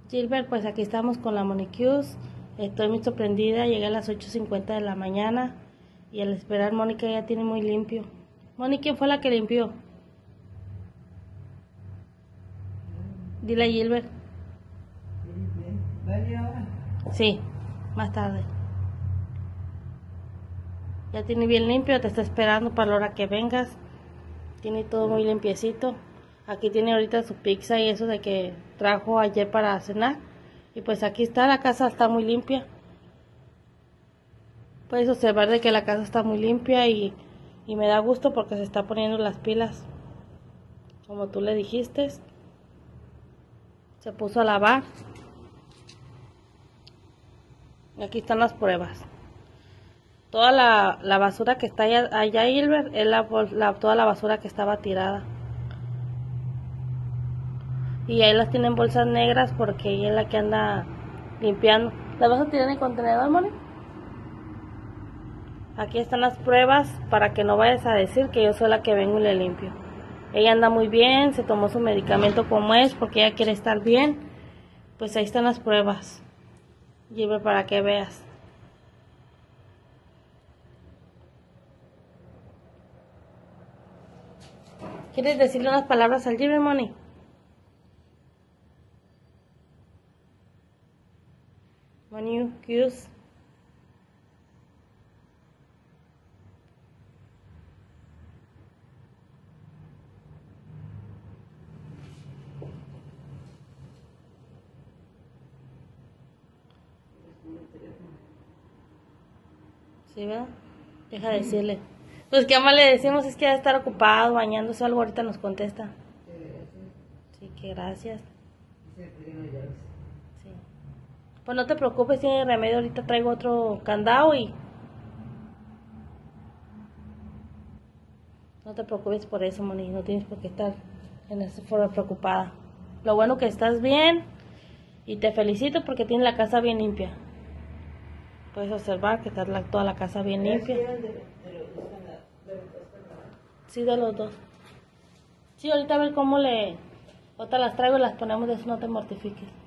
Gilbert, pues aquí estamos con la Moniqueus. Estoy muy sorprendida, llegué a las 8:50 de la mañana y al esperar Mónica ya tiene muy limpio. Moni, ¿quién fue la que limpió? Dile a Gilbert. Sí, más tarde. Ya tiene bien limpio, te está esperando para la hora que vengas. Tiene todo muy limpiecito. Aquí tiene ahorita su pizza y eso de que trajo ayer para cenar. Y pues aquí está, la casa está muy limpia. Puedes observar de que la casa está muy limpia y me da gusto porque se está poniendo las pilas. Como tú le dijiste, se puso a lavar. Y aquí están las pruebas. Toda la basura que está allá Gilbert, es toda la basura que estaba tirada. Y ahí las tienen bolsas negras porque ella es la que anda limpiando. ¿Las vas a tirar en el contenedor, Moni? Aquí están las pruebas para que no vayas a decir que yo soy la que vengo y le limpio. Ella anda muy bien, se tomó su medicamento como es porque ella quiere estar bien. Pues ahí están las pruebas. Gilbert, para que veas. ¿Quieres decirle unas palabras al Gilbert, Moni? Moniqueus. ¿Sí, verdad? Deja de decirle. Pues qué más le decimos, es que debe estar ocupado, bañándose o algo, ahorita nos contesta. Sí, que gracias. Sí. Pues no te preocupes, tiene remedio, ahorita traigo otro candado y... No te preocupes por eso, Moni, no tienes por qué estar en esa forma preocupada. Lo bueno que estás bien y te felicito porque tienes la casa bien limpia. Puedes observar que está toda la casa bien limpia. Sí, de los dos. Sí, ahorita a ver cómo le... Ahorita las traigo y las ponemos de eso, no te mortifiques.